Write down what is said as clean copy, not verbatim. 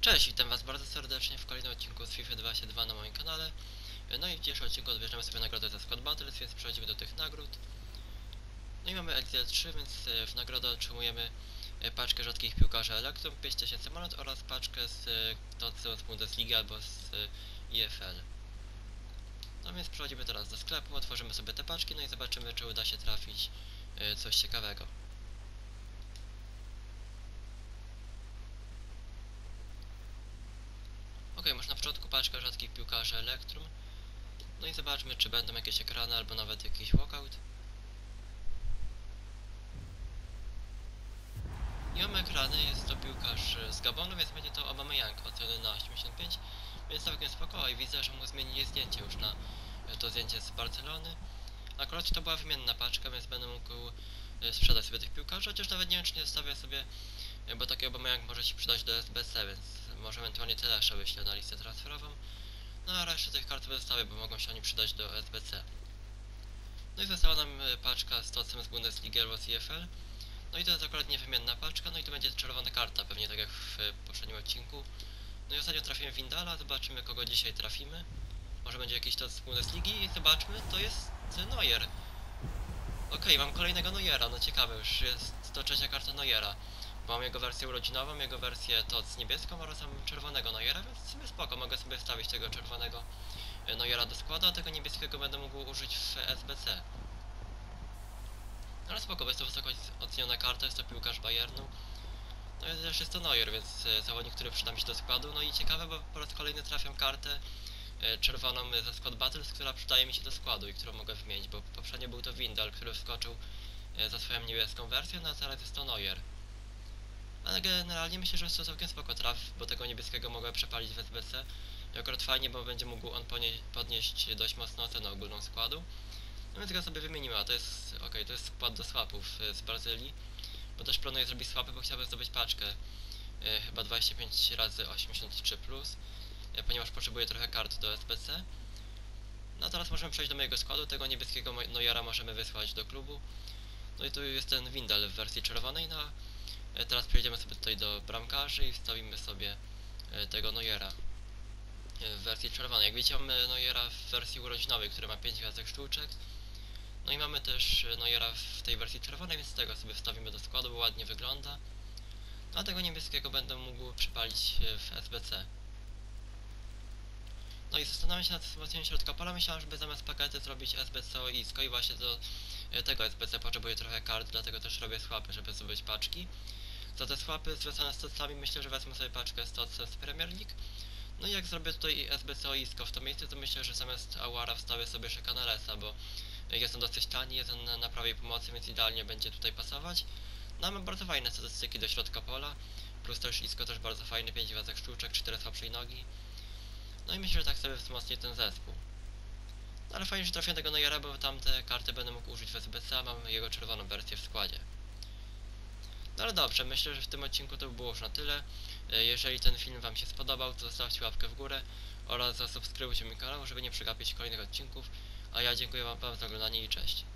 Cześć, witam was bardzo serdecznie w kolejnym odcinku z FIFA 22 na moim kanale. No i w dzisiejszym odcinku odbierzemy sobie nagrodę za Squad Battles, więc przechodzimy do tych nagród. No i mamy LCL3, więc w nagrodę otrzymujemy paczkę rzadkich piłkarzy Elektrum, 5000 samolot oraz paczkę z Totcem z Bundesligi albo z IFL. No więc przechodzimy teraz do sklepu, otworzymy sobie te paczki, no i zobaczymy, czy uda się trafić coś ciekawego. Ok, masz na początku paczkę rzadkich piłkarzy Elektrum. No i zobaczmy, czy będą jakieś ekrany albo nawet jakiś walkout. I mamy ekrany, jest to piłkarz z Gabonu, więc będzie to Aubameyang oceny na 85, więc całkiem spoko. I widzę, że mu zmienili zdjęcie już na to zdjęcie z Barcelony. Akurat to była wymienna paczka, więc będę mógł sprzedać sobie tych piłkarzy, chociaż nawet nie wiem, czy nie zostawię sobie, bo taki Aubameyang może się przydać do SBC, więc może ewentualnie Telesza wyślę na listę transferową. No a resztę tych kart zostawię, bo mogą się oni przydać do SBC. No i została nam paczka z Totcem z Bundesligi albo z IFL. No i to jest akurat niewymienna paczka, no i to będzie czerwona karta, pewnie tak jak w poprzednim odcinku. No i ostatnio trafiłem Windala, zobaczymy kogo dzisiaj trafimy. Może będzie jakiś to z Bundesligi i zobaczmy, to jest Neuer. Okej, mam kolejnego Neuera, no ciekawe, już jest to trzecia karta Neuera. Bo mam jego wersję urodzinową, jego wersję TOTS niebieską oraz mam czerwonego Neuera, więc w sumie spoko, mogę sobie wstawić tego czerwonego Neuera do składu, a tego niebieskiego będę mógł użyć w SBC. Ale spoko, bo jest to wysoko oceniona karta, jest to piłkarz Bayernu. No i też jest to Neuer, więc zawodnik, który przyda mi się do składu. No i ciekawe, bo po raz kolejny trafiam kartę czerwoną ze Squad Battles, która przydaje mi się do składu i którą mogę wymienić, bo poprzednio był to Windal, który wskoczył za swoją niebieską wersję, no a teraz jest to Neuer. Ale generalnie myślę, że jest to całkiem spoko traf, bo tego niebieskiego mogę przepalić w SBC. I akurat fajnie, bo będzie mógł on podnieść dość mocno ocenę ogólną składu. No więc go sobie wymienimy, a to jest, to jest skład do swapów z Brazylii. Bo też planuję zrobić swapy, bo chciałbym zdobyć paczkę chyba 25 razy 83+, ponieważ potrzebuję trochę kart do SBC. No teraz możemy przejść do mojego składu, tego niebieskiego Neuera możemy wysłać do klubu. No i tu jest ten Windal w wersji czerwonej, no teraz przejdziemy sobie tutaj do bramkarzy i wstawimy sobie tego Neuera w wersji czerwonej. Jak widzicie, mamy Neuera w wersji urodzinowej, który ma 5 gwiazdek sztuczek. No i mamy też Neuera w tej wersji czerwonej, więc tego sobie wstawimy do składu, bo ładnie wygląda. No a tego niebieskiego będę mógł przypalić w SBC. No i zastanawiam się nad wzmocnieniem środka pola. Myślałem, żeby zamiast pakety zrobić SBC ISKO i właśnie do tego SBC potrzebuję trochę kart, dlatego też robię swapy, żeby zdobyć paczki. Za te swapy związane z Totcami myślę, że wezmę sobie paczkę z Totcem z Premier League. No i jak zrobię tutaj SBC ISKO w to miejsce, to myślę, że zamiast Aouara wstawię sobie Szekanalesa, bo jest on dosyć tani, jest on na prawej pomocy, więc idealnie będzie tutaj pasować. No a mam bardzo fajne statystyki do środka pola, plus też ISKO też bardzo fajny, 5 gwiazdek sztuczek, 4 słabszej nogi. No i myślę, że tak sobie wzmocnię ten zespół. No ale fajnie, że trafię tego Neuera, bo tamte karty będę mógł użyć w SBC, a mam jego czerwoną wersję w składzie. No ale dobrze, myślę, że w tym odcinku to by było już na tyle. Jeżeli ten film wam się spodobał, to zostawcie łapkę w górę oraz zasubskrybujcie mój kanał, żeby nie przegapić kolejnych odcinków. A ja dziękuję wam za oglądanie i cześć.